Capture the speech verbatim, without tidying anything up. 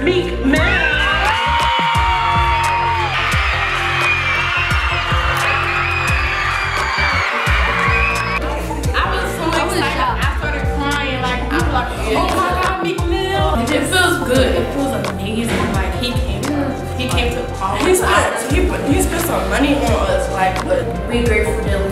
Meek Mill. Oh my God, Meek Mill! It feels good. It feels amazing. Like he came, he came to all. He spent, he, he spent some money on us. Like, but we grateful that